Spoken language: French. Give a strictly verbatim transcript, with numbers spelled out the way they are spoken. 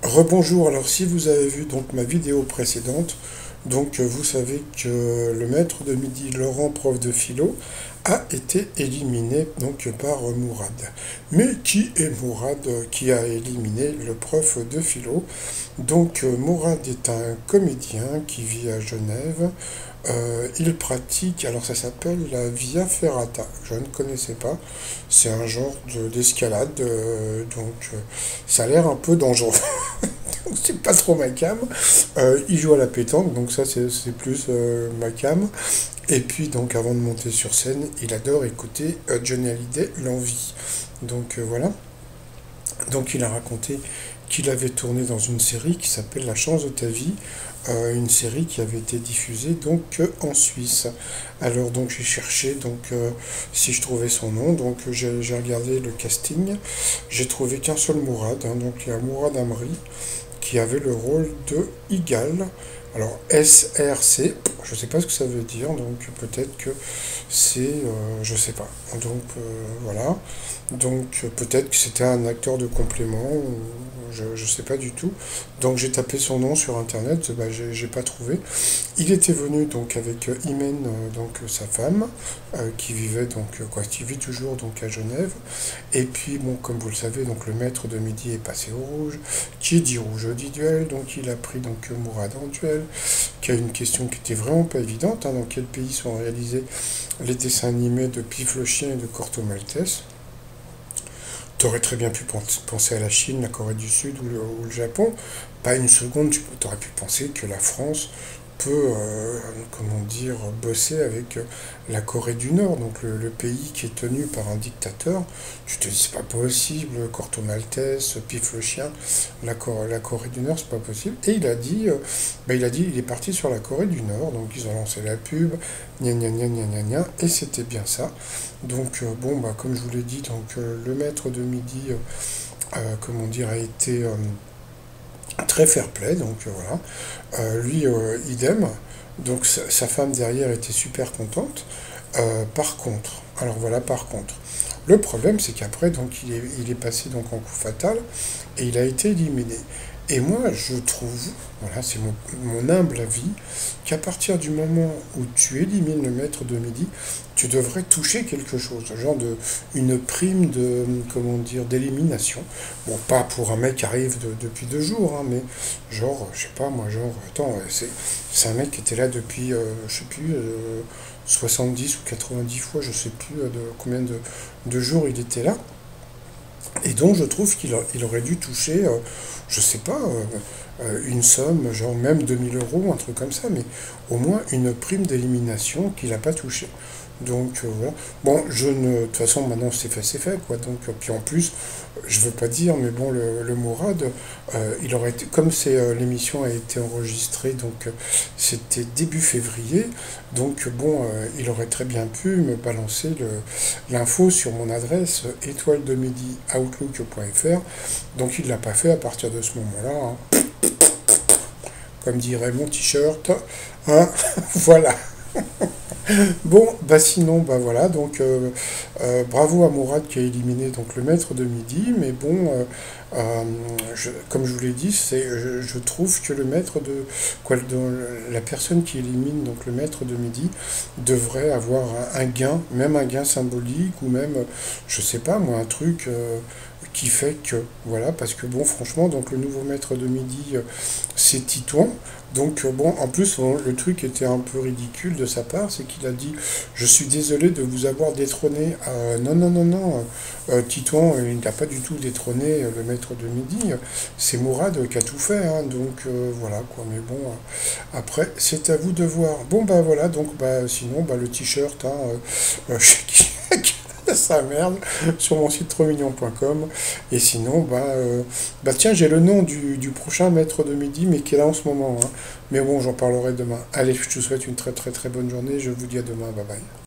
Rebonjour, alors si vous avez vu donc ma vidéo précédente, donc euh, vous savez que le maître de midi Laurent, prof de philo, a été éliminé donc par euh, Mourad. Mais qui est Mourad euh, qui a éliminé le prof de philo? Donc euh, Mourad est un comédien qui vit à Genève. Euh, il pratique, alors ça s'appelle la Via Ferrata, je ne connaissais pas, c'est un genre de- d'escalade, euh, donc euh, ça a l'air un peu dangereux. C'est pas trop ma cam. Euh, il joue à la pétanque, donc ça c'est c'est plus euh, ma cam. Et puis donc avant de monter sur scène, il adore écouter euh, Johnny Hallyday, L'Envie. Donc euh, voilà. Donc il a raconté qu'il avait tourné dans une série qui s'appelle La chance de ta vie, euh, une série qui avait été diffusée donc euh, en Suisse. Alors donc j'ai cherché donc euh, si je trouvais son nom, donc j'ai j'ai regardé le casting, j'ai trouvé qu'un seul Mourad, hein, donc il y a Mourad Amri qui avait le rôle de Igal. Alors S R C, je ne sais pas ce que ça veut dire, donc peut-être que c'est, euh, je sais pas. Donc euh, voilà, donc euh, peut-être que c'était un acteur de complément, ou je ne sais pas du tout. Donc j'ai tapé son nom sur internet, bah, j'ai j'ai pas trouvé. Il était venu donc avec euh, Imen, euh, donc euh, sa femme, euh, qui vivait donc euh, quoi, qui vit toujours donc à Genève. Et puis bon, comme vous le savez, donc le maître de midi est passé au rouge. Qui dit rouge dit duel, donc il a pris donc euh, Mourad en duel, qui a une question qui était vraiment pas évidente, hein, dans quel pays sont réalisés les dessins animés de Pif le chien et de Corto Maltese. T'aurais très bien pu penser à la Chine, la Corée du Sud ou le, ou le Japon. Pas une seconde, tu aurais pu penser que la France peut, euh, comment dire, bosser avec euh, la Corée du Nord, donc le, le pays qui est tenu par un dictateur. Tu te dis, c'est pas possible, Corto Maltese, Pif le chien, la, Cor- la Corée du Nord, c'est pas possible. Et il a dit, euh, bah, il a dit, il est parti sur la Corée du Nord, donc ils ont lancé la pub, gna gna gna gna gna gna, et c'était bien ça. Donc, euh, bon, bah, comme je vous l'ai dit, donc, euh, le maître de midi, euh, euh, comment dire, a été euh, très fair-play, donc euh, voilà. Euh, lui, euh, idem. Donc, sa, sa femme derrière était super contente. Euh, par contre, alors voilà, par contre, le problème, c'est qu'après, donc, il est, il est passé donc en coup fatal et il a été éliminé. Et moi, je trouve, voilà, c'est mon, mon humble avis, qu'à partir du moment où tu élimines le maître de midi, tu devrais toucher quelque chose, genre de une prime de, comment dire, d'élimination. Bon, pas pour un mec qui arrive de- depuis deux jours, hein, mais genre, je sais pas, moi, genre, attends, c'est c'est un mec qui était là depuis, euh, je sais plus, euh, soixante-dix ou quatre-vingt-dix fois, je sais plus euh, de combien de, de jours il était là. Et donc je trouve qu'il a- il aurait dû toucher, euh, je sais pas, euh, euh, une somme, genre même deux mille euros, un truc comme ça, mais au moins une prime d'élimination qu'il n'a pas touché. Donc euh, voilà. Bon, je ne. De toute façon, maintenant c'est fait, c'est fait, quoi. Donc, euh, puis en plus, je veux pas dire, mais bon, le, le Mourad, euh, il aurait été. Comme c'est euh, l'émission a été enregistrée, donc euh, c'était début février, donc euh, bon, euh, il aurait très bien pu me balancer le, l'info sur mon adresse euh, étoile de midi outlook point fr. Donc il l'a pas fait à partir de ce moment-là, hein. Comme dirait mon t-shirt, hein. Voilà. Bon, bah sinon, bah voilà, donc euh, euh, bravo à Mourad qui a éliminé donc le maître de midi, mais bon, euh, euh, je- comme je vous l'ai dit, c'est, je, je trouve que le maître de, quoi, de- la personne qui élimine donc le maître de midi devrait avoir un, un gain, même un gain symbolique, ou même, euh, je sais pas moi, un truc euh, qui fait que, voilà, parce que bon, franchement, donc le nouveau maître de midi, euh, c'est Titouan. Donc euh, bon, en plus, on- le truc était un peu ridicule de sa part, c'est qu'il a dit, je suis désolé de vous avoir détrôné. Euh, non, non, non, non, euh, Titouan, euh, il n'a pas du tout détrôné euh, le maître de midi. C'est Mourad euh, qui a tout fait, hein. Donc euh, voilà, quoi. Mais bon, euh, après, c'est à vous de voir. Bon, bah voilà, donc bah sinon, bah le t-shirt, hein, euh, euh, sa merde, sur mon site trop mignon point com. Et sinon, bah, euh, bah tiens, j'ai le nom du, du prochain maître de midi, mais qui est là en ce moment, hein. Mais bon, j'en parlerai demain. Allez, je te souhaite une très très très bonne journée. Je vous dis à demain. Bye bye.